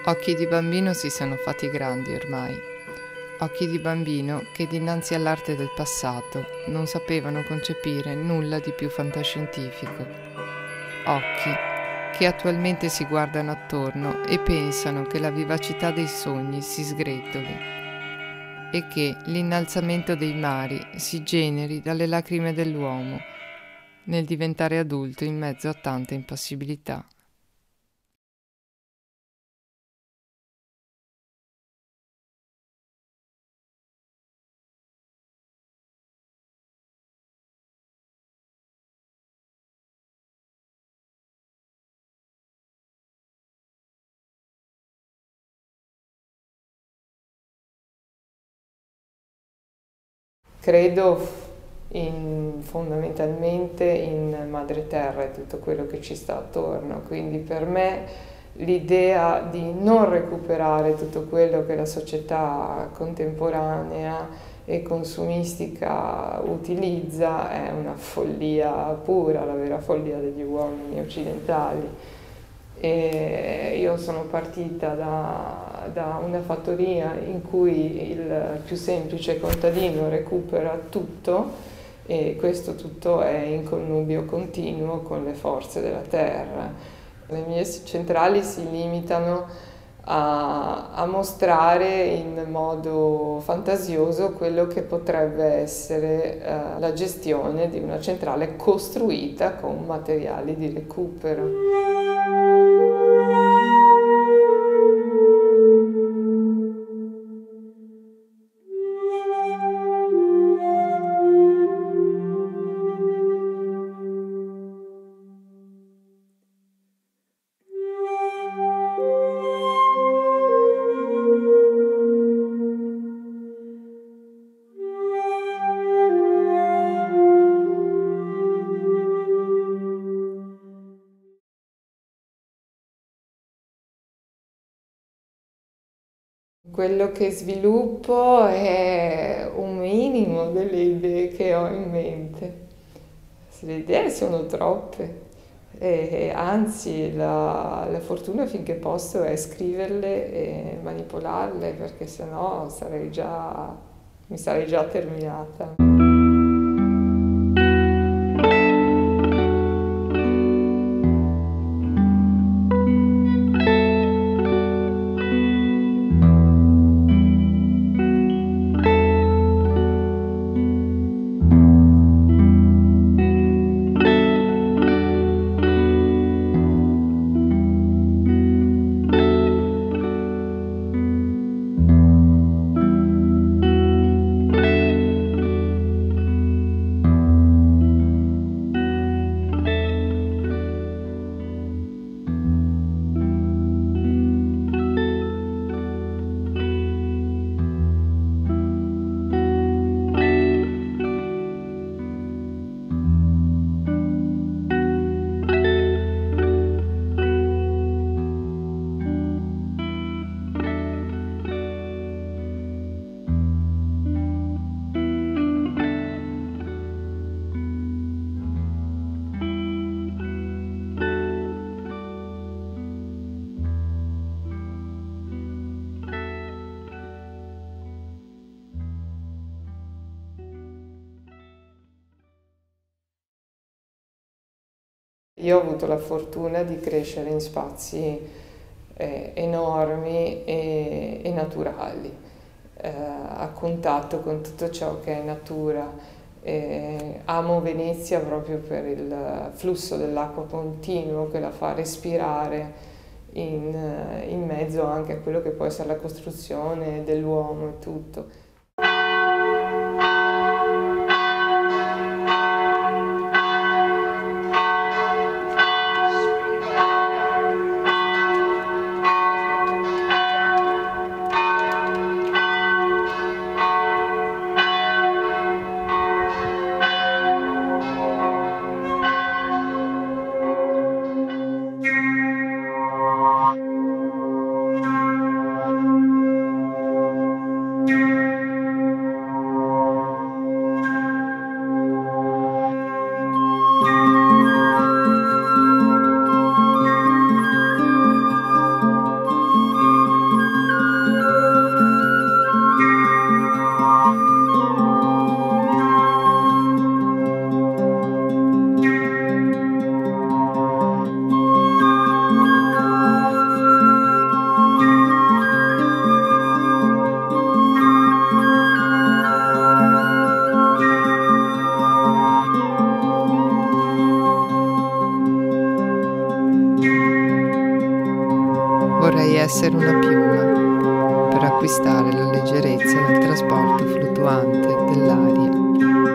Occhi di bambino si sono fatti grandi ormai, occhi di bambino che dinanzi all'arte del passato non sapevano concepire nulla di più fantascientifico, occhi che attualmente si guardano attorno e pensano che la vivacità dei sogni si sgretoli e che l'innalzamento dei mari si generi dalle lacrime dell'uomo nel diventare adulto in mezzo a tante impossibilità. Credo fondamentalmente in Madre Terra e tutto quello che ci sta attorno, quindi per me l'idea di non recuperare tutto quello che la società contemporanea e consumistica utilizza è una follia pura, la vera follia degli uomini occidentali. E io sono partita da una fattoria in cui il più semplice contadino recupera tutto e questo tutto è in connubio continuo con le forze della terra. Le mie centrali si limitano a mostrare in modo fantasioso quello che potrebbe essere la gestione di una centrale costruita con materiali di recupero. Quello che sviluppo è un minimo delle idee che ho in mente. Le idee sono troppe, e anzi la fortuna finché posso è scriverle e manipolarle, perché sennò mi sarei già terminata. Io ho avuto la fortuna di crescere in spazi enormi e naturali, a contatto con tutto ciò che è natura. Amo Venezia proprio per il flusso dell'acqua continuo che la fa respirare in mezzo anche a quello che può essere la costruzione dell'uomo e tutto. Vorrei essere una piuma per acquistare la leggerezza del trasporto fluttuante dell'aria.